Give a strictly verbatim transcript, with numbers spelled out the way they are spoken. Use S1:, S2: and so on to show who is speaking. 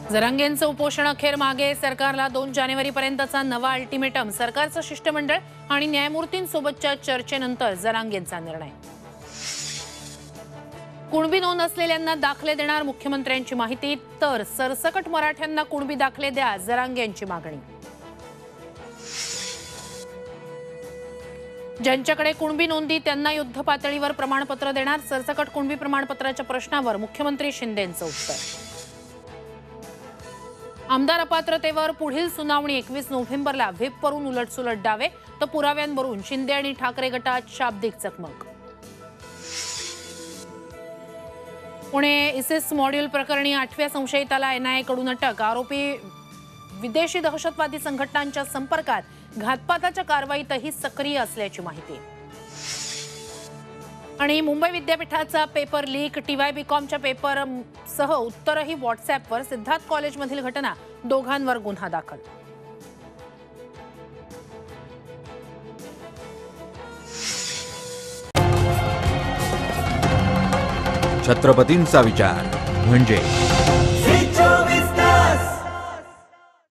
S1: जरांगेंचं उपोषण अखेर मागे, सरकारला दोन जानेवारी पर्यंतचा नवा अल्टिमेटम. सरकारचं शिष्टमंडळ आणि न्यायमूर्तींसोबतच्या चर्चेनंतर जरांगेंचा निर्णय. कुणबी नोंद असलेल्यांना दाखले देणार मुख्यमंत्र्यांची माहिती, तर सरसकट मराठ्यांना कुणबी दाखले द्या, जरांगेंची मागणी. ज्यांच्याकडे कुणबी नोंदी त्यांना युद्ध पातळीवर प्रमाणपत्र देणार, सरसकट कुणबी प्रमाणपत्राच्या प्रश्नावर मुख्यमंत्री शिंदेंचं उत्तर. आमदार अपात्रतेवर पुढील सुनावणी एकवीस नोव्हेंबरला. व्हीपवरून उलटसुलट डावे तर पुराव्यांवरून शिंदे आणि ठाकरे गटात शाब्दिक चकमक. पुणे इसिस मॉड्यूल प्रकरणी आठव्या संशयिताला एनआयए कडून अटक. आरोपी विदेशी दहशतवादी संघटनांच्या संपर्कात, घातपाताच्या कारवाईतही सक्रिय असल्याची माहिती. आणि मुंबई विद्यापीठाचा पेपर लीक. टीवाय कॉमच्या पेपर सह उत्तरही व्हॉट्सअॅपवर. सिद्धार्थ कॉलेजमधील घटना, दोघांवर गुन्हा दाखल.
S2: छत्रपतींचा विचार म्हणजे